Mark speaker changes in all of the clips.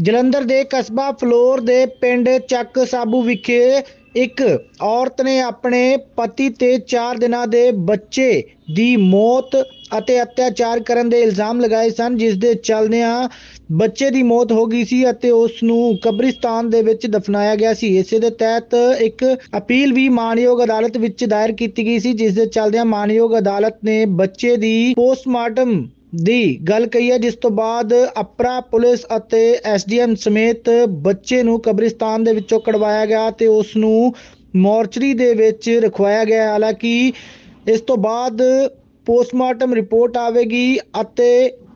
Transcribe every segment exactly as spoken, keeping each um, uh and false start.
Speaker 1: ਜਲੰਧਰ ਦੇ ਕਸਬਾ ਫਲੋਰ ਦੇ ਪਿੰਡ ਚੱਕ ਸਾਬੂ ਵਿਖੇ ਇੱਕ ਔਰਤ ਨੇ ਆਪਣੇ ਪਤੀ ਤੇ ਚਾਰ ਦਿਨਾਂ ਦੇ ਬੱਚੇ ਦੀ ਮੌਤ ਅਤੇ ਅਤਿਆਚਾਰ ਕਰਨ ਦੇ ਇਲਜ਼ਾਮ ਲਗਾਏ ਸਨ, ਜਿਸ ਦੇ ਚੱਲਦਿਆਂ ਬੱਚੇ ਦੀ ਮੌਤ ਹੋ ਗਈ ਸੀ ਅਤੇ ਉਸ ਨੂੰ ਕਬਰਿਸਤਾਨ ਦੇ ਵਿੱਚ ਦਫਨਾਇਆ ਗਿਆ ਸੀ। ਇਸੇ ਦੇ ਤਹਿਤ ਇੱਕ ਅਪੀਲ ਵੀ ਮਾਨਯੋਗ ਅਦਾਲਤ ਵਿੱਚ ਦਾਇਰ ਕੀਤੀ ਗਈ ਸੀ, ਜਿਸ ਦੇ ਚੱਲਦਿਆਂ ਮਾਨਯੋਗ ਅਦਾਲਤ ਨੇ ਬੱਚੇ ਦੀ ਪੋਸਟਮਾਰਟਮ ਦੀ ਗੱਲ ਕਹੀ ਹੈ, ਜਿਸ ਤੋਂ ਬਾਅਦ ਅਪਰਾ ਪੁਲਿਸ ਅਤੇ ਐਸਡੀਐਮ ਸਮੇਤ ਬੱਚੇ ਨੂੰ ਕਬਰਿਸਤਾਨ ਦੇ ਵਿੱਚੋਂ ਕਢਵਾਇਆ ਗਿਆ ਤੇ ਉਸ ਨੂੰ ਮੋਰਚਰੀ ਦੇ ਵਿੱਚ ਰਖਵਾਇਆ ਗਿਆ। ਹਾਲਾਂਕਿ ਇਸ ਤੋਂ ਬਾਅਦ ਪੋਸਟਮਾਰਟਮ ਰਿਪੋਰਟ ਆਵੇਗੀ ਅਤੇ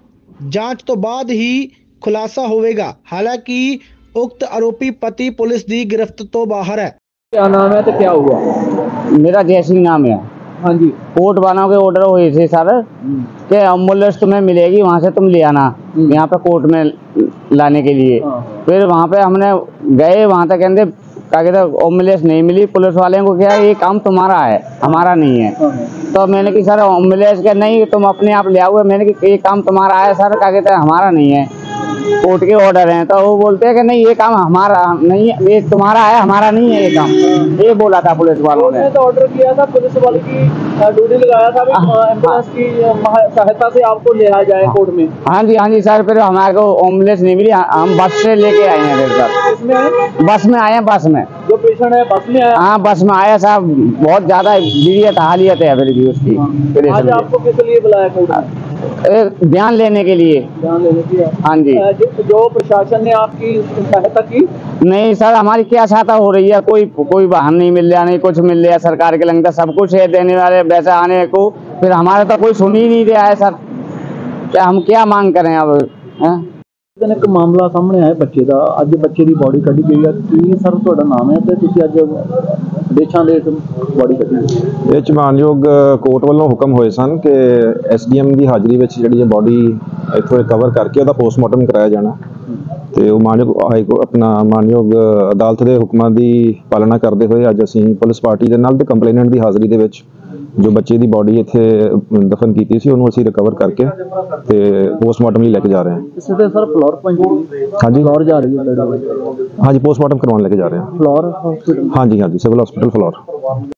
Speaker 1: ਜਾਂਚ ਤੋਂ ਬਾਅਦ ਹੀ खुलासा होगा। हालांकि उक्त आरोपी पति पुलिस की गिरफ्त तो बाहर है।
Speaker 2: क्या नाम है तो क्या हुआ?
Speaker 3: मेरा जय सिंह नाम है।
Speaker 2: हाँ जी।
Speaker 3: कोर्ट बना के ऑर्डर हुए थे सर कि एम्बुलेंस तुम्हें मिलेगी, वहाँ से तुम ले आना यहाँ पे कोर्ट में लाने के लिए। फिर वहाँ पे हमने गए, वहाँ तक कहते क्या कहते एम्बुलेंस नहीं मिली। पुलिस वाले को क्या ये काम तुम्हारा है, हमारा नहीं है। तो मैंने कि सर एम्बुलेंस के नहीं, तुम अपने आप ले आओगे। मैंने कि ये काम तुम्हारा है सर, क्या कहते हैं हमारा नहीं है, कोर्ट के ऑर्डर हैं। तो वो बोलते हैं कि नहीं ये काम हमारा नहीं है, ये तुम्हारा है, हमारा नहीं है ये काम। ये बोला था पुलिस वालों ने।
Speaker 2: तो ऑर्डर किया था, पुलिस वाले की ड्यूटी लगाया था एम्बुलेंस की सहायता से आपको ले आया जाए कोर्ट में। हाँ
Speaker 3: जी हाँ जी सर। फिर हमारे को एम्बुलेंस नहीं मिली, हम बस से लेके आए हैं। फिर सर
Speaker 2: इसमें
Speaker 3: बस में आए हैं, बस में
Speaker 2: जो पेशेंट है बस में आया।
Speaker 3: हाँ बस में आया साहब, बहुत ज्यादा बीरियत हालियत है फिर भी उसकी।
Speaker 2: आज आपको किस लिए बुलाया कोर्ट में?
Speaker 3: ध्यान लेने के लिए।
Speaker 2: ध्यान लेने के लिए।
Speaker 3: हाँ जी।
Speaker 2: जो प्रशासन ने आपकी सहायता की?
Speaker 3: नहीं सर, हमारी क्या सहायता हो रही है? कोई कोई वाहन नहीं मिल रहा, नहीं कुछ मिल रहा। सरकार के लंगर सब कुछ है देने वाले वैसे आने को, फिर हमारा तो कोई सुन ही नहीं रहा है सर। क्या हम क्या मांग करें अब? है
Speaker 2: एक मामला सामने आया बच्चे का, अज बच्चे की बॉडी कढ़ी गई है। की सर तुहाडा नाम है ते तुसीं अज देशां दे बॉडी कढ़ी?
Speaker 4: ਇਹ 'ਚ ਮਾਨਯੋਗ ਕੋਰਟ ਵੱਲੋਂ ਹੁਕਮ ਹੋਏ ਸਨ ਕਿ ਐਸਡੀਐਮ ਦੀ ਹਾਜ਼ਰੀ ਵਿੱਚ ਜਿਹੜੀ ਬੋਡੀ ਇੱਥੋਂ ਰਿਕਵਰ ਕਰਕੇ ਉਹਦਾ ਪੋਸਟਮਾਰਟਮ ਕਰਾਇਆ ਜਾਣਾ ਤੇ ਉਹ ਮਾਨਯੋਗ ਆਪਣਾ ਮਾਨਯੋਗ ਅਦਾਲਤ ਦੇ ਹੁਕਮਾਂ ਦੀ ਪਾਲਣਾ ਕਰਦੇ ਹੋਏ ਅੱਜ ਅਸੀਂ ਪੁਲਿਸ ਪਾਰਟੀ ਦੇ ਨਾਲ ਤੇ ਕੰਪਲੇਨੈਂਟ ਦੀ ਹਾਜ਼ਰੀ ਦੇ ਵਿੱਚ ਜੋ ਬੱਚੇ ਦੀ ਬੋਡੀ ਇੱਥੇ ਦਫਨ ਕੀਤੀ ਸੀ ਉਹਨੂੰ ਅਸੀਂ ਰਿਕਵਰ ਕਰਕੇ ਤੇ ਪੋਸਟਮਾਰਟਮ ਲਈ ਲੈ ਕੇ ਜਾ ਰਹੇ ਹਾਂ।
Speaker 2: ਇਸੇ ਤੇ ਸਰ ਫਲੋਰ ਪੰਜ
Speaker 4: ਹਾਂਜੀ
Speaker 2: ਫਲੋਰ ਜਾ ਰਹੀ ਹੈ।
Speaker 4: ਹਾਂਜੀ ਪੋਸਟਮਾਰਟਮ ਕਰਵਾਉਣ ਲੈ ਕੇ ਜਾ ਰਹੇ ਹਾਂ
Speaker 2: ਫਲੋਰ ਹਸਪੀਟਲ।
Speaker 4: ਹਾਂਜੀ ਹਾਂਜੀ ਸਿਵਲ ਹਸਪੀਟਲ ਫਲੋਰ।